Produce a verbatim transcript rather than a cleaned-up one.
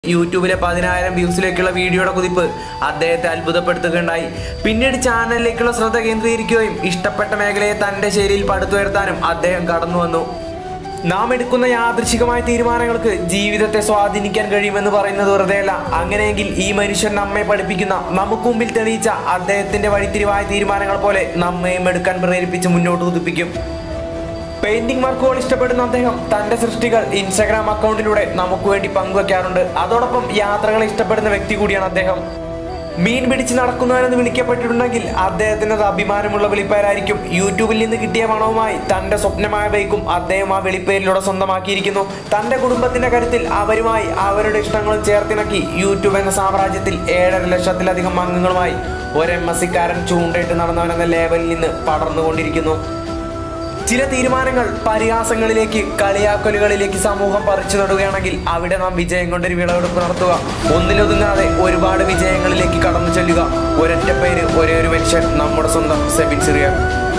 യൂട്യൂബിലെ പതിനായിരം വ്യൂസിലേക്കുള്ള വീഡിയോയുടെ കുതിപ്പ് അദ്ദേഹത്തെ അത്ഭുതപ്പെടുത്തുകയുണ്ടായി. പിന്നീട് ചാനലിലേക്കുള്ള ശ്രദ്ധ കേന്ദ്രീകരിക്കുകയും ഇഷ്ടപ്പെട്ട മേഖലയെ തന്റെ ശൈലിയിൽ പടുത്തുയർത്താനും അദ്ദേഹം കടന്നു വന്നു. നാം എടുക്കുന്ന യാദൃശികമായ തീരുമാനങ്ങൾക്ക് ജീവിതത്തെ സ്വാധീനിക്കാൻ കഴിയുമെന്ന് പറയുന്നത് വെറുതെയല്ല. അങ്ങനെയെങ്കിൽ ഈ മനുഷ്യൻ നമ്മെ പഠിപ്പിക്കുന്ന, നമുക്ക് മുമ്പിൽ തെളിയിച്ച അദ്ദേഹത്തിന്റെ വഴിത്തിരിവായ തീരുമാനങ്ങൾ പോലെ നമ്മയും എടുക്കാൻ പ്രേരിപ്പിച്ച് മുന്നോട്ട് കുതിപ്പിക്കും. പെയിന്റിംഗ് വർക്കുകൾ ഇഷ്ടപ്പെടുന്ന അദ്ദേഹം തന്റെ സൃഷ്ടികൾ ഇൻസ്റ്റാഗ്രാം അക്കൗണ്ടിലൂടെ നമുക്ക് വേണ്ടി പങ്കുവെക്കാറുണ്ട്. അതോടൊപ്പം യാത്രകളെ ഇഷ്ടപ്പെടുന്ന വ്യക്തി കൂടിയാണ് അദ്ദേഹം. മീൻ പിടിച്ച് നടക്കുന്നവരെന്ന് വിളിക്കപ്പെട്ടിട്ടുണ്ടെങ്കിൽ അദ്ദേഹത്തിന് അത് അഭിമാനമുള്ള വിളിപ്പേരായിരിക്കും. യൂട്യൂബിൽ നിന്ന് കിട്ടിയ പണവുമായി തന്റെ സ്വപ്നമായ ബൈക്കും അദ്ദേഹം ആ വിളിപ്പേരിലൂടെ സ്വന്തമാക്കിയിരിക്കുന്നു. തന്റെ കുടുംബത്തിന്റെ കരുത്തിൽ അവരുമായി അവരുടെ ഇഷ്ടങ്ങളും ചേർത്തിണക്കി യൂട്യൂബ് എന്ന സാമ്രാജ്യത്തിൽ ഏഴര ലക്ഷത്തിലധികം അംഗങ്ങളുമായി ഒരു എം എസ് സിക്കാരൻ ചൂണ്ടയിട്ട് നടന്നവനെന്ന ലേബലിൽ നിന്ന് പടർന്നുകൊണ്ടിരിക്കുന്നു. ചില തീരുമാനങ്ങൾ പരിഹാസങ്ങളിലേക്ക്, കളിയാക്കലുകളിലേക്ക് സമൂഹം പറിച്ചു നടുകയാണെങ്കിൽ അവിടെ നാം വിജയം കൊണ്ടൊരു വിളവെടുപ്പ് നടത്തുക. ഒന്നിലൊതുങ്ങാതെ ഒരുപാട് വിജയങ്ങളിലേക്ക് കടന്നു ചെല്ലുക. ഒരൊറ്റ പേര്, ഒരേ ഒരു മനുഷ്യൻ, നമ്മുടെ സ്വന്തം സെബിൻ സിറിയർ.